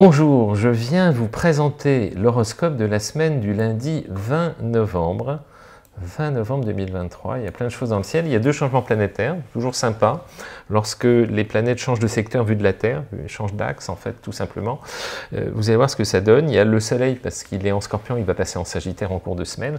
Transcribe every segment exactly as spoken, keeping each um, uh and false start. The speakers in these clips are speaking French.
Bonjour, je viens vous présenter l'horoscope de la semaine du lundi vingt novembre. vingt novembre deux mille vingt-trois, il y a plein de choses dans le ciel. Il y a deux changements planétaires, toujours sympa. Lorsque les planètes changent de secteur vu de la Terre, changent d'axe en fait, tout simplement, euh, vous allez voir ce que ça donne. Il y a le Soleil, parce qu'il est en Scorpion, il va passer en Sagittaire en cours de semaine.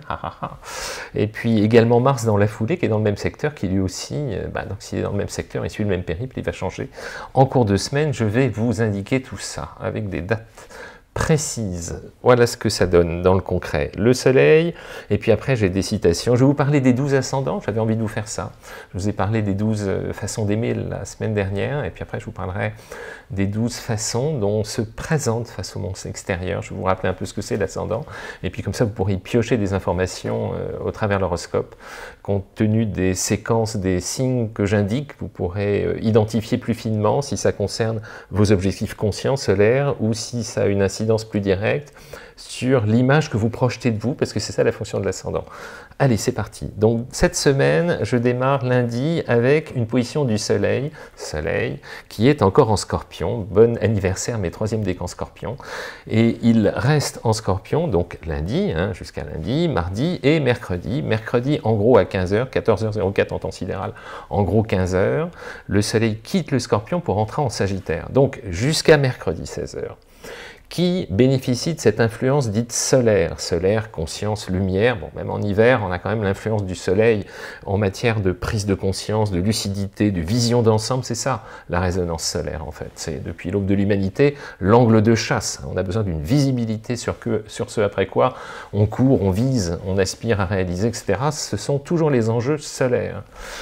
Et puis également Mars dans la foulée, qui est dans le même secteur, qui lui aussi, euh, bah, donc s'il est dans le même secteur, il suit le même périple, il va changer en cours de semaine. Je vais vous indiquer tout ça, avec des dates précise. Voilà ce que ça donne dans le concret. Le Soleil, et puis après j'ai des citations. Je vais vous parler des douze ascendants, j'avais envie de vous faire ça. Je vous ai parlé des douze façons d'aimer la semaine dernière, et puis après je vous parlerai des douze façons dont on se présente face au monde extérieur. Je vais vous rappeler un peu ce que c'est l'ascendant, et puis comme ça vous pourrez piocher des informations euh, au travers de l'horoscope. Compte tenu des séquences, des signes que j'indique, vous pourrez euh, identifier plus finement si ça concerne vos objectifs conscients solaires, ou si ça a une incidence plus directe sur l'image que vous projetez de vous, parce que c'est ça la fonction de l'ascendant. Allez, c'est parti. Donc cette semaine, je démarre lundi avec une position du Soleil, Soleil, qui est encore en Scorpion. Bon anniversaire, mes troisième décan Scorpion. Et il reste en Scorpion, donc lundi, hein, jusqu'à lundi, mardi et mercredi. Mercredi, en gros, à quinze heures, quatorze heures zéro quatre en temps sidéral, en gros quinze heures, le Soleil quitte le Scorpion pour entrer en Sagittaire. Donc jusqu'à mercredi, seize heures. Qui bénéficie de cette influence dite solaire, solaire, conscience, lumière. Bon, même en hiver, on a quand même l'influence du soleil en matière de prise de conscience, de lucidité, de vision d'ensemble. C'est ça, la résonance solaire, en fait. C'est depuis l'aube de l'humanité, l'angle de chasse. On a besoin d'une visibilité sur, que, sur ce après quoi on court, on vise, on aspire à réaliser, et cetera. Ce sont toujours les enjeux solaires.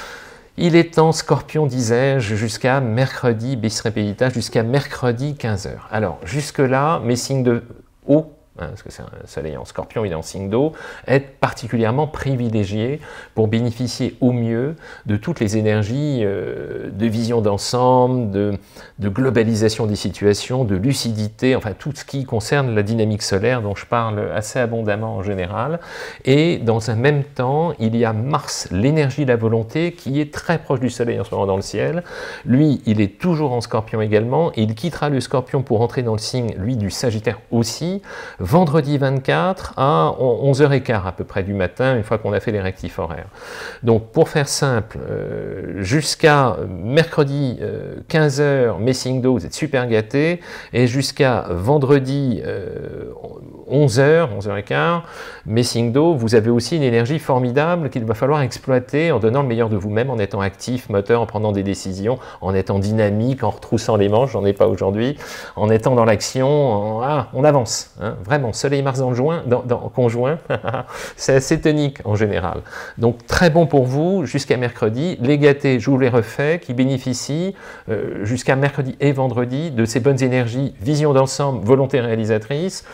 Il est en Scorpion, disais-je, jusqu'à mercredi, bis repetita, jusqu'à mercredi quinze heures. Alors, jusque-là, mes signes de eau, hein, parce que c'est un Soleil en Scorpion, il est en signe d'eau, être particulièrement privilégié pour bénéficier au mieux de toutes les énergies euh, de vision d'ensemble, de, de globalisation des situations, de lucidité, enfin tout ce qui concerne la dynamique solaire dont je parle assez abondamment en général. Et dans un même temps, il y a Mars, l'énergie de la volonté, qui est très proche du Soleil en ce moment dans le ciel. Lui, il est toujours en Scorpion également, et il quittera le Scorpion pour entrer dans le signe, lui, du Sagittaire aussi, vendredi vingt-quatre à onze heures quinze à peu près du matin, une fois qu'on a fait les rectifs horaires. Donc pour faire simple, euh, jusqu'à mercredi euh, quinze heures, mes signes d'eau, vous êtes super gâtés, et jusqu'à vendredi euh, onze heures, onze heures quinze, mes signes d'eau, vous avez aussi une énergie formidable qu'il va falloir exploiter en donnant le meilleur de vous-même, en étant actif, moteur, en prenant des décisions, en étant dynamique, en retroussant les manches, j'en ai pas aujourd'hui, en étant dans l'action, ah, on avance, hein, vraiment, Soleil-Mars dans le joint, dans, dans, conjoint, c'est assez tonique en général. Donc très bon pour vous jusqu'à mercredi. Les gâtés, je vous les refais, qui bénéficient euh, jusqu'à mercredi et vendredi de ces bonnes énergies, vision d'ensemble, volonté réalisatrice.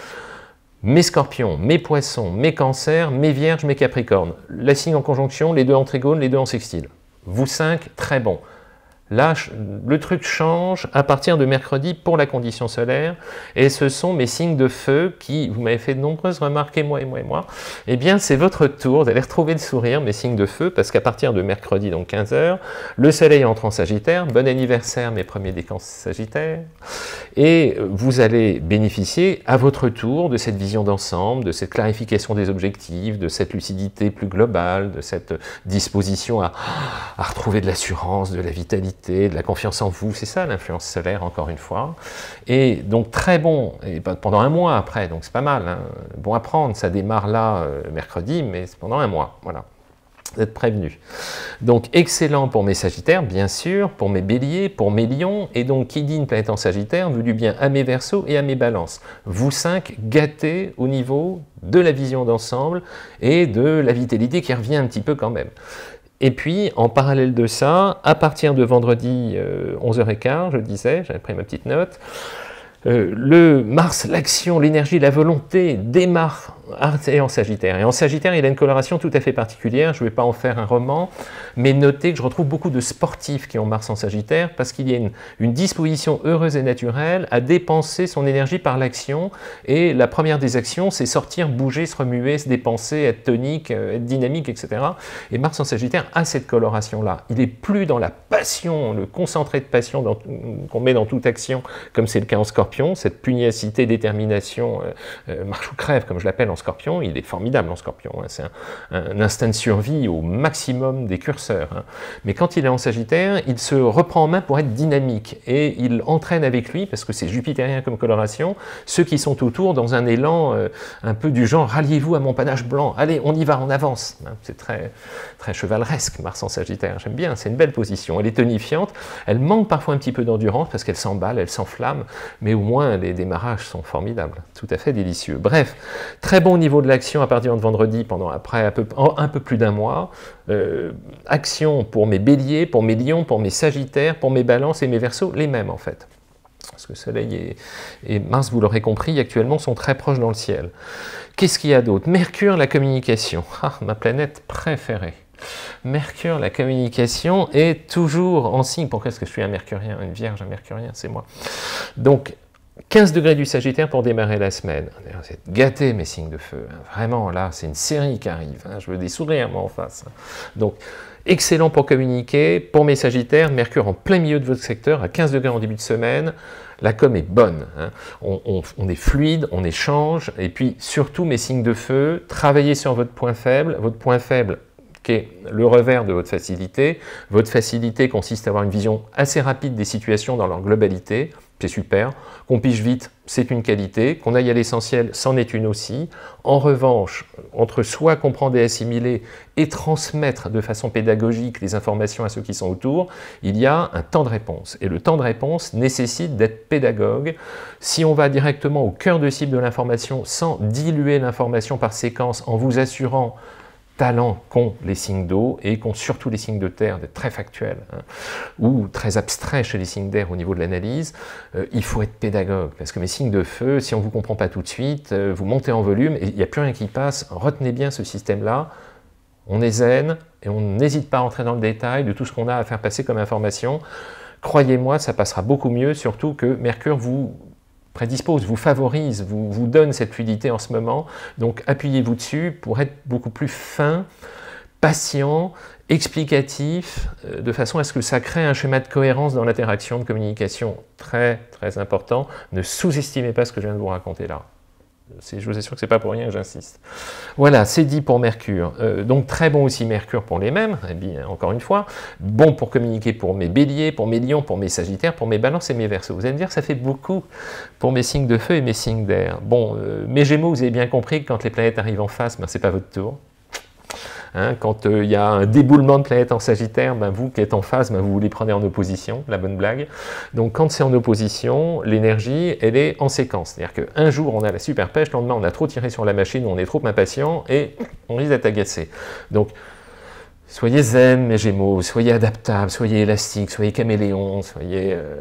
Mes scorpions, mes poissons, mes cancers, mes vierges, mes capricornes. La signe en conjonction, les deux en trigone, les deux en sextile. Vous cinq, très bon. Là, le truc change à partir de mercredi pour la condition solaire, et ce sont mes signes de feu qui, vous m'avez fait de nombreuses remarques, et moi, et moi, et moi, eh bien, c'est votre tour d'aller retrouver le sourire, mes signes de feu, parce qu'à partir de mercredi, donc quinze heures, le Soleil entre en Sagittaire, bon anniversaire, mes premiers décans Sagittaires, et vous allez bénéficier à votre tour de cette vision d'ensemble, de cette clarification des objectifs, de cette lucidité plus globale, de cette disposition à, à retrouver de l'assurance, de la vitalité, de la confiance en vous, c'est ça l'influence solaire, encore une fois. Et donc très bon, et pendant un mois après, donc c'est pas mal, hein. Bon à prendre, ça démarre là euh, mercredi, mais c'est pendant un mois, voilà. Vous êtes prévenus. Donc excellent pour mes Sagittaires, bien sûr, pour mes Béliers, pour mes Lions, et donc qui dit une planète en Sagittaire, veut du bien à mes Verseaux et à mes Balances. Vous cinq, gâtés au niveau de la vision d'ensemble et de la vitalité qui revient un petit peu quand même. Et puis, en parallèle de ça, à partir de vendredi euh, onze heures quinze, je disais, j'avais pris ma petite note, euh, le Mars, l'action, l'énergie, la volonté démarre et en Sagittaire. Et en Sagittaire, il a une coloration tout à fait particulière, je ne vais pas en faire un roman, mais notez que je retrouve beaucoup de sportifs qui ont Mars en Sagittaire, parce qu'il y a une, une disposition heureuse et naturelle à dépenser son énergie par l'action, et la première des actions, c'est sortir, bouger, se remuer, se dépenser, être tonique, être dynamique, et cetera. Et Mars en Sagittaire a cette coloration-là. Il n'est plus dans la passion, le concentré de passion qu'on met dans toute action, comme c'est le cas en Scorpion, cette pugnacité, détermination, euh, euh, marche ou crève, comme je l'appelle en Scorpion, il est formidable en Scorpion, hein, c'est un, un instinct de survie au maximum des curseurs. Hein. Mais quand il est en Sagittaire, il se reprend en main pour être dynamique, et il entraîne avec lui, parce que c'est jupitérien comme coloration, ceux qui sont autour dans un élan euh, un peu du genre « ralliez-vous à mon panache blanc, allez, on y va, on avance hein. ». C'est très, très chevaleresque, Mars en Sagittaire, j'aime bien, c'est une belle position, elle est tonifiante, elle manque parfois un petit peu d'endurance, parce qu'elle s'emballe, elle s'enflamme, mais au moins les démarrages sont formidables, tout à fait délicieux. Bref, très bon niveau de l'action à partir de vendredi, pendant après un peu, un peu plus d'un mois, euh, action pour mes béliers, pour mes lions, pour mes sagittaires, pour mes balances et mes verseaux, les mêmes en fait. Parce que Soleil et, et Mars, vous l'aurez compris, actuellement sont très proches dans le ciel. Qu'est-ce qu'il y a d'autre? Mercure, la communication, ah, ma planète préférée. Mercure, la communication, est toujours en signe. Pourquoi est-ce que je suis un mercurien, une vierge, un mercurien, c'est moi. Donc, quinze degrés du Sagittaire pour démarrer la semaine. Vous êtes gâtés, mes signes de feu. Vraiment, là, c'est une série qui arrive. Hein. Je veux des sourires, moi, en face. Donc, excellent pour communiquer. Pour mes Sagittaires, Mercure en plein milieu de votre secteur, à quinze degrés en début de semaine. La com est bonne. Hein. On, on, on est fluide, on échange. Et puis, surtout, mes signes de feu, travaillez sur votre point faible. Votre point faible, qui est le revers de votre facilité. Votre facilité consiste à avoir une vision assez rapide des situations dans leur globalité, c'est super. Qu'on pige vite, c'est une qualité. Qu'on aille à l'essentiel, c'en est une aussi. En revanche, entre soi comprendre et assimiler et transmettre de façon pédagogique les informations à ceux qui sont autour, il y a un temps de réponse. Et le temps de réponse nécessite d'être pédagogue. Si on va directement au cœur de cible de l'information sans diluer l'information par séquence en vous assurant talent qu'ont les signes d'eau et qu'ont surtout les signes de terre, d'être très factuels, hein, ou très abstraits chez les signes d'air au niveau de l'analyse, euh, il faut être pédagogue, parce que mes signes de feu, si on ne vous comprend pas tout de suite, euh, vous montez en volume et il n'y a plus rien qui passe. Retenez bien ce système-là, on est zen et on n'hésite pas à entrer dans le détail de tout ce qu'on a à faire passer comme information. Croyez-moi, ça passera beaucoup mieux, surtout que Mercure vous prédispose, vous favorise, vous, vous donne cette fluidité en ce moment, donc appuyez-vous dessus pour être beaucoup plus fin, patient, explicatif, euh, de façon à ce que ça crée un schéma de cohérence dans l'interaction, de communication très très important. Ne sous-estimez pas ce que je viens de vous raconter là. Je vous assure que ce n'est pas pour rien que j'insiste. Voilà, c'est dit pour Mercure. Euh, donc très bon aussi Mercure pour les mêmes, eh bien, encore une fois. Bon pour communiquer pour mes béliers, pour mes lions, pour mes sagittaires, pour mes balances et mes verseaux. Vous allez me dire, ça fait beaucoup pour mes signes de feu et mes signes d'air. Bon, euh, mes gémeaux, vous avez bien compris que quand les planètes arrivent en face, ben, ce n'est pas votre tour. Hein, quand il euh, y a un déboulement de planètes en Sagittaire, ben, vous qui êtes en phase, ben, vous vous les prenez en opposition, la bonne blague. Donc quand c'est en opposition, l'énergie, elle est en séquence. C'est-à-dire qu'un jour, on a la super pêche, le lendemain, on a trop tiré sur la machine, on est trop impatient et on risque d'être agacé. Donc, soyez zen, mes Gémeaux, soyez adaptables, soyez élastiques, soyez caméléons, soyez euh,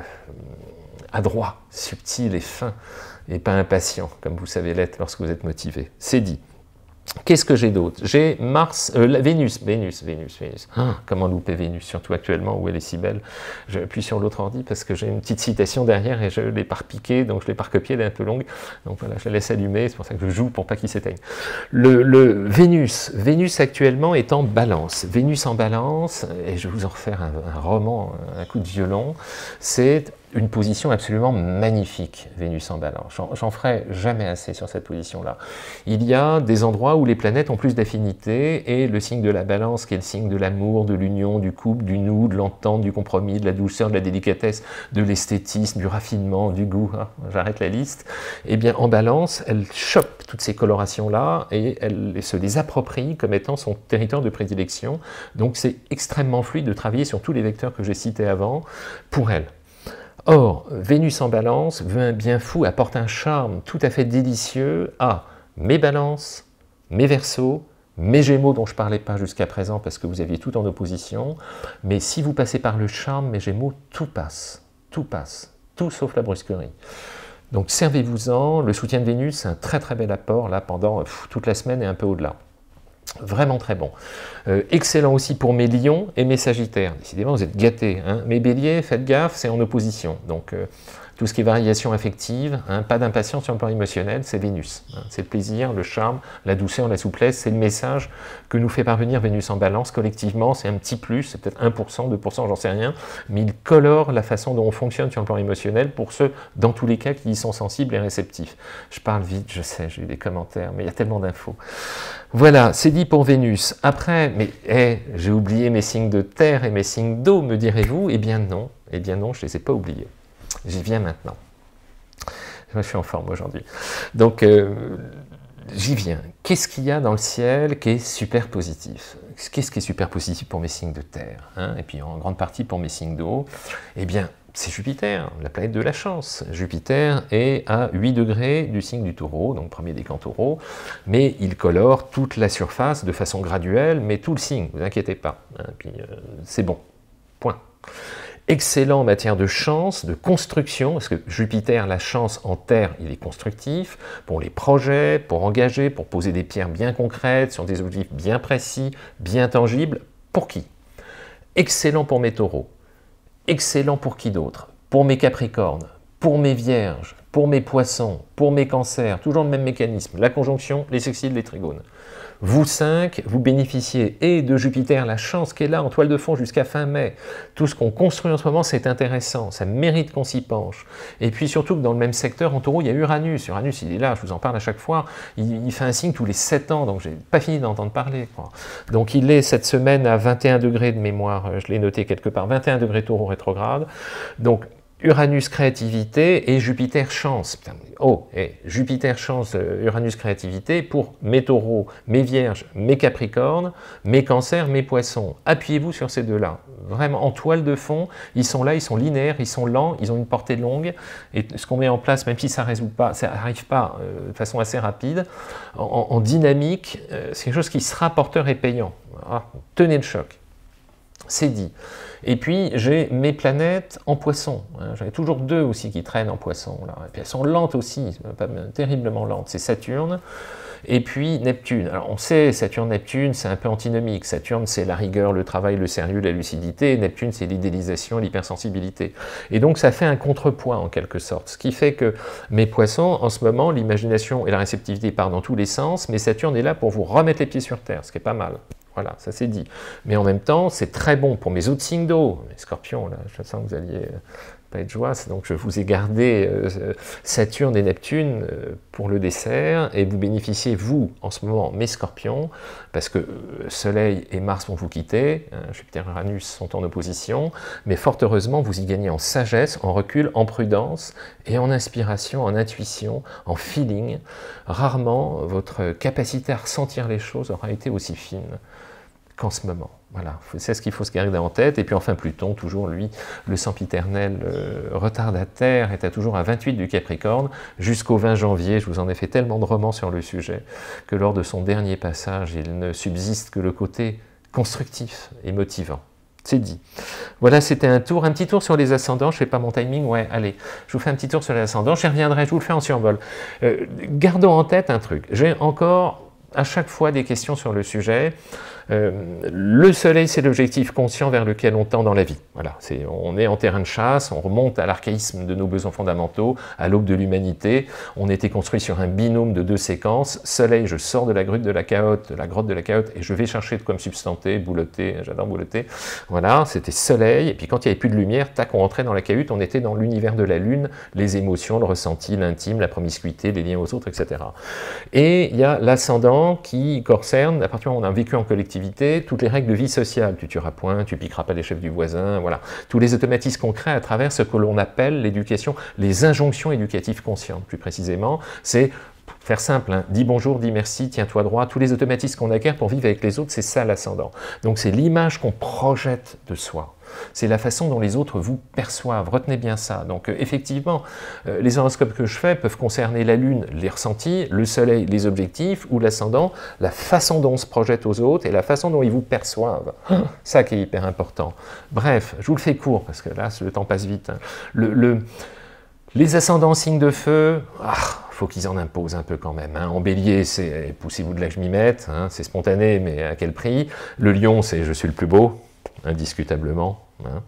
adroits, subtils et fins, et pas impatients, comme vous savez l'être lorsque vous êtes motivé. C'est dit. Qu'est-ce que j'ai d'autre? J'ai Mars, euh, Vénus, Vénus, Vénus, Vénus. Ah, comment louper Vénus, surtout actuellement où elle est si belle. J'appuie sur l'autre ordi parce que j'ai une petite citation derrière et je l'ai pas repiquée, donc je l'ai pas recopiée, elle est un peu longue. Donc voilà, je la laisse allumer, c'est pour ça que je joue pour pas qu'il s'éteigne. Le, le Vénus, Vénus actuellement est en balance. Vénus en balance, et je vais vous en refaire un, un roman, un coup de violon, c'est une position absolument magnifique, Vénus en balance. J'en ferai jamais assez sur cette position-là. Il y a des endroits où les planètes ont plus d'affinité et le signe de la balance, qui est le signe de l'amour, de l'union, du couple, du nous, de l'entente, du compromis, de la douceur, de la délicatesse, de l'esthétisme, du raffinement, du goût, hein, j'arrête la liste, eh bien en balance, elle chope toutes ces colorations-là et elle se les approprie comme étant son territoire de prédilection. Donc c'est extrêmement fluide de travailler sur tous les vecteurs que j'ai cités avant pour elle. Or, Vénus en balance veut un bien fou, apporte un charme tout à fait délicieux à mes balances, mes verseaux, mes gémeaux dont je ne parlais pas jusqu'à présent parce que vous aviez tout en opposition, mais si vous passez par le charme, mes gémeaux, tout passe, tout passe, tout sauf la brusquerie. Donc servez-vous-en, le soutien de Vénus, c'est un très très bel apport là pendant pff, toute la semaine et un peu au-delà. Vraiment très bon. Euh, excellent aussi pour mes lions et mes sagittaires. Décidément, vous êtes gâtés. Hein. Mes béliers, faites gaffe, c'est en opposition. Donc, euh, tout ce qui est variation affective, hein, pas d'impatience sur le plan émotionnel, c'est Vénus. Hein. C'est le plaisir, le charme, la douceur, la souplesse, c'est le message que nous fait parvenir Vénus en balance collectivement. C'est un petit plus, c'est peut-être un pour cent, deux pour cent, j'en sais rien, mais il colore la façon dont on fonctionne sur le plan émotionnel pour ceux, dans tous les cas, qui y sont sensibles et réceptifs. Je parle vite, je sais, j'ai eu des commentaires, mais il y a tellement d'infos. Voilà, c'est dit pour Vénus. Après, mais hey, j'ai oublié mes signes de terre et mes signes d'eau, me direz-vous? Eh bien non, eh bien non, je ne les ai pas oubliés. J'y viens maintenant. Moi, je suis en forme aujourd'hui. Donc, euh, j'y viens. Qu'est-ce qu'il y a dans le ciel qui est super positif? Qu'est-ce qui est super positif pour mes signes de terre, hein? Et puis en grande partie pour mes signes d'eau? Eh bien, c'est Jupiter, la planète de la chance. Jupiter est à huit degrés du signe du Taureau, donc premier décan Taureau, mais il colore toute la surface de façon graduelle, mais tout le signe, ne vous inquiétez pas. Hein, puis euh, c'est bon, point. Excellent en matière de chance, de construction, parce que Jupiter, la chance en terre, il est constructif, pour les projets, pour engager, pour poser des pierres bien concrètes, sur des objectifs bien précis, bien tangibles. Pour qui? Excellent pour mes taureaux. Excellent pour qui d'autre? Pour mes capricornes, pour mes vierges, pour mes poissons, pour mes cancers, toujours le même mécanisme, la conjonction, les sextiles, les trigones. Vous cinq, vous bénéficiez et de Jupiter, la chance qui est là en toile de fond jusqu'à fin mai. Tout ce qu'on construit en ce moment, c'est intéressant, ça mérite qu'on s'y penche. Et puis surtout que dans le même secteur, en Taureau, il y a Uranus. Uranus, il est là, je vous en parle à chaque fois. Il, il fait un signe tous les sept ans, donc j'ai pas fini d'entendre parler, quoi. Donc il est cette semaine à vingt et un degrés de mémoire, je l'ai noté quelque part, vingt et un degrés Taureau rétrograde. Donc Uranus créativité et Jupiter chance. Oh, et Jupiter chance, Uranus créativité pour mes taureaux, mes vierges, mes capricornes, mes cancers, mes poissons. Appuyez-vous sur ces deux-là. Vraiment, en toile de fond, ils sont là, ils sont linéaires, ils sont lents, ils ont une portée longue. Et ce qu'on met en place, même si ça résout pas, ça n'arrive pas euh, de façon assez rapide, en, en dynamique, euh, c'est quelque chose qui sera porteur et payant. Ah, tenez le choc. C'est dit. Et puis, j'ai mes planètes en poisson. Hein. J'en ai toujours deux aussi qui traînent en poisson. Là. Et puis, elles sont lentes aussi, pas terriblement lentes. C'est Saturne et puis Neptune. Alors, on sait, Saturne-Neptune, c'est un peu antinomique. Saturne, c'est la rigueur, le travail, le sérieux, la lucidité. Neptune, c'est l'idéalisation, l'hypersensibilité. Et donc, ça fait un contrepoint, en quelque sorte. Ce qui fait que mes poissons, en ce moment, l'imagination et la réceptivité partent dans tous les sens, mais Saturne est là pour vous remettre les pieds sur terre, ce qui est pas mal. Voilà, ça c'est dit. Mais en même temps, c'est très bon pour mes autres signes d'eau. Les scorpions, là, je sens que vous alliez pas être joie, donc je vous ai gardé euh, Saturne et Neptune euh, pour le dessert, et vous bénéficiez, vous, en ce moment, mes scorpions, parce que euh, Soleil et Mars vont vous quitter, hein, Jupiter et Uranus sont en opposition, mais fort heureusement, vous y gagnez en sagesse, en recul, en prudence, et en inspiration, en intuition, en feeling. Rarement, votre capacité à ressentir les choses aura été aussi fine qu'en ce moment. Voilà, c'est ce qu'il faut se garder en tête. Et puis enfin Pluton, toujours lui, le sempiternel euh, retardataire, est à toujours à vingt-huit du Capricorne, jusqu'au vingt janvier. Je vous en ai fait tellement de romans sur le sujet, que lors de son dernier passage, il ne subsiste que le côté constructif et motivant. C'est dit. Voilà, c'était un tour, un petit tour sur les ascendants. Je ne fais pas mon timing, ouais, allez, je vous fais un petit tour sur les ascendants, j'y reviendrai, je vous le fais en survol. Euh, gardons en tête un truc, j'ai encore à chaque fois des questions sur le sujet. Euh, le soleil, c'est l'objectif conscient vers lequel on tend dans la vie. Voilà, c'est, on est en terrain de chasse, on remonte à l'archaïsme de nos besoins fondamentaux, à l'aube de l'humanité. On était construit sur un binôme de deux séquences. Soleil, je sors de la grutte de la Chaote, de la grotte de la Chaote, et je vais chercher de quoi me substanter, boulotter, j'adore boulotter. Voilà, c'était soleil, et puis quand il n'y avait plus de lumière, tac, on rentrait dans la cahute, on était dans l'univers de la lune, les émotions, le ressenti, l'intime, la promiscuité, les liens aux autres, et cetera. Et il y a l'ascendant qui concerne, à partir du moment où on a vécu en collectivité, toutes les règles de vie sociale, tu tueras point, tu piqueras pas les chefs du voisin, voilà, tous les automatismes qu'on crée à travers ce que l'on appelle l'éducation, les injonctions éducatives conscientes, plus précisément, c'est, faire simple, hein, dis bonjour, dis merci, tiens-toi droit, tous les automatismes qu'on acquiert pour vivre avec les autres, c'est ça l'ascendant. Donc c'est l'image qu'on projette de soi. C'est la façon dont les autres vous perçoivent. Retenez bien ça. Donc euh, effectivement, euh, les horoscopes que je fais peuvent concerner la Lune, les ressentis, le Soleil, les objectifs, ou l'ascendant, la façon dont on se projette aux autres et la façon dont ils vous perçoivent. Ça qui est hyper important. Bref, je vous le fais court, parce que là, le temps passe vite. Hein. Le... le Les ascendants en signe de feu, ah, faut qu'ils en imposent un peu quand même. Hein. En bélier, c'est poussez-vous de là que je m'y mette, hein, c'est spontané, mais à quel prix? Le lion, c'est je suis le plus beau, indiscutablement. Hein.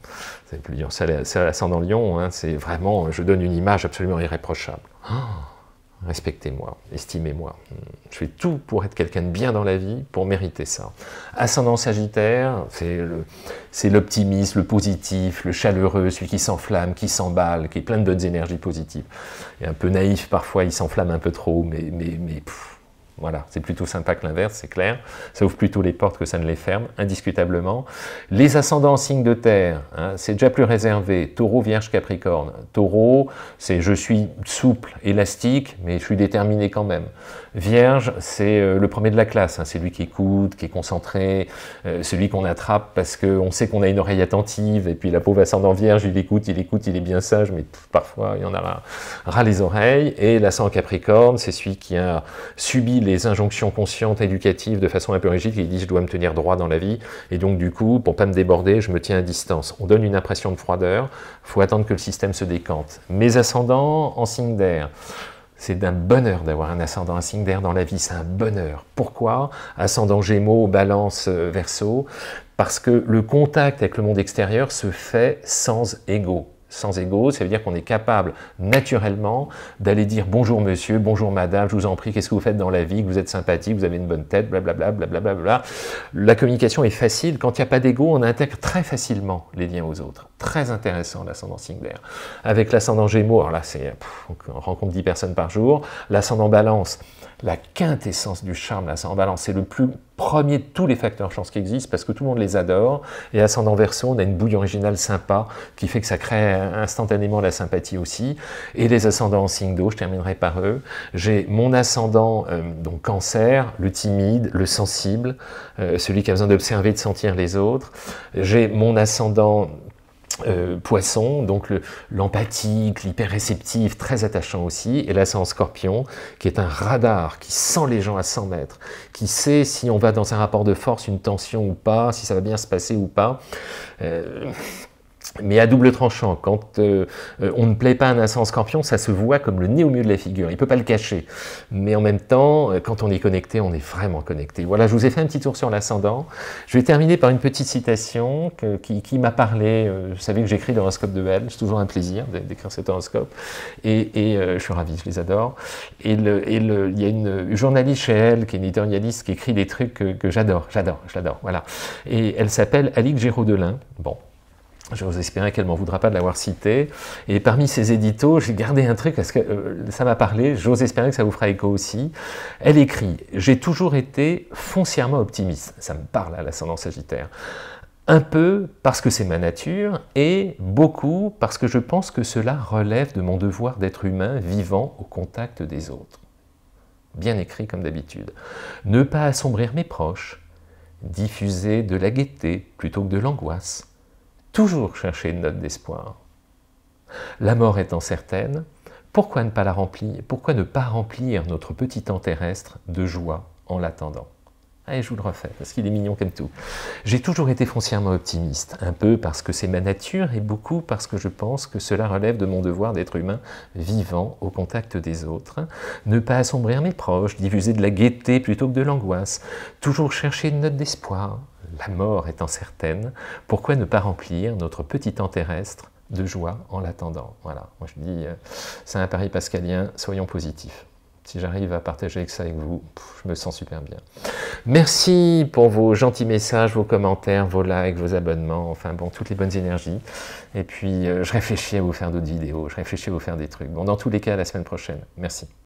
C'est l'ascendant lion, hein, c'est vraiment, je donne une image absolument irréprochable. Oh, respectez-moi, estimez-moi. Je fais tout pour être quelqu'un de bien dans la vie, pour mériter ça. Ascendant sagittaire, c'est l'optimisme, le, le positif, le chaleureux, celui qui s'enflamme, qui s'emballe, qui est plein de bonnes énergies positives. Et un peu naïf parfois, il s'enflamme un peu trop, mais, mais, mais pff, voilà, c'est plutôt sympa que l'inverse, c'est clair. Ça ouvre plutôt les portes que ça ne les ferme, indiscutablement. Les ascendants en signe de terre, hein, c'est déjà plus réservé. Taureau, Vierge, Capricorne. Taureau, c'est je suis souple, élastique, mais je suis déterminé quand même. Vierge, c'est euh, le premier de la classe, hein, c'est lui qui écoute, qui est concentré, euh, celui qu'on attrape parce qu'on sait qu'on a une oreille attentive, et puis la pauvre ascendant Vierge, il écoute, il écoute, il est bien sage, mais pff, parfois il y en a ras, ras les oreilles. Et l'ascendant Capricorne, c'est celui qui a subi les injonctions conscientes, éducatives, de façon un peu rigide, qui dit je dois me tenir droit dans la vie, et donc du coup, pour pas me déborder, je me tiens à distance. On donne une impression de froideur, il faut attendre que le système se décante. Mes ascendants en signe d'air, c'est d'un bonheur d'avoir un ascendant en signe d'air dans la vie, c'est un bonheur. Pourquoi? Ascendant Gémeaux, Balance, Verseau, parce que le contact avec le monde extérieur se fait sans ego. Sans ego, ça veut dire qu'on est capable naturellement d'aller dire bonjour monsieur, bonjour madame, je vous en prie, qu'est-ce que vous faites dans la vie, que vous êtes sympathique, vous avez une bonne tête, blablabla, blablabla. Bla. La communication est facile, quand il n'y a pas d'ego, on intègre très facilement les liens aux autres. Très intéressant l'ascendant signe d'air. Avec l'ascendant Gémeaux, alors là c'est, on rencontre dix personnes par jour, l'ascendant Balance, la quintessence du charme, l'ascendant Balance, c'est le plus premier de tous les facteurs chance qui existent parce que tout le monde les adore. Et ascendant Verseau, on a une bouille originale sympa qui fait que ça crée instantanément la sympathie aussi. Et les ascendants en signe d'eau, je terminerai par eux. J'ai mon ascendant, euh, donc Cancer, le timide, le sensible, euh, celui qui a besoin d'observer, de sentir les autres. J'ai mon ascendant Euh, Poisson, donc l'empathique, l'hyper réceptif, très attachant aussi, et l'ascendant Scorpion, qui est un radar, qui sent les gens à cent mètres, qui sait si on va dans un rapport de force, une tension ou pas, si ça va bien se passer ou pas. Euh, mais à double tranchant, quand euh, on ne plaît pas à un ascendant Scorpion, ça se voit comme le nez au milieu de la figure, il ne peut pas le cacher. Mais en même temps, quand on est connecté, on est vraiment connecté. Voilà, je vous ai fait un petit tour sur l'ascendant. Je vais terminer par une petite citation que, qui, qui m'a parlé. Vous savez que j'écris l'horoscope de Elle, c'est toujours un plaisir d'écrire cet horoscope. Et, et euh, je suis ravi, je les adore. Et, le, et le, il y a une journaliste chez Elle, qui est une éditorialiste, qui écrit des trucs que, que j'adore, j'adore, je l'adore, voilà. Et elle s'appelle Alix Géraud-Delin. Bon. J'ose espérer qu'elle ne m'en voudra pas de l'avoir cité. Et parmi ces éditos, j'ai gardé un truc parce que euh, ça m'a parlé, j'ose espérer que ça vous fera écho aussi. Elle écrit « J'ai toujours été foncièrement optimiste ». Ça me parle à l'ascendant Sagittaire. Un peu parce que c'est ma nature et beaucoup parce que je pense que cela relève de mon devoir d'être humain vivant au contact des autres. Bien écrit comme d'habitude. Ne pas assombrir mes proches, diffuser de la gaieté plutôt que de l'angoisse. Toujours chercher une note d'espoir. La mort étant certaine, pourquoi ne pas la remplir, pourquoi ne pas remplir notre petit temps terrestre de joie en l'attendant? Allez, je vous le refais, parce qu'il est mignon comme tout. J'ai toujours été foncièrement optimiste, un peu parce que c'est ma nature et beaucoup parce que je pense que cela relève de mon devoir d'être humain vivant au contact des autres. Ne pas assombrir mes proches, diffuser de la gaieté plutôt que de l'angoisse, toujours chercher une note d'espoir. La mort étant certaine, pourquoi ne pas remplir notre petit temps terrestre de joie en l'attendant? Voilà, moi je dis, euh, c'est un pari pascalien, soyons positifs. Si j'arrive à partager ça avec vous, pff, je me sens super bien. Merci pour vos gentils messages, vos commentaires, vos likes, vos abonnements, enfin bon, toutes les bonnes énergies. Et puis, euh, je réfléchis à vous faire d'autres vidéos, je réfléchis à vous faire des trucs. Bon, dans tous les cas, à la semaine prochaine. Merci.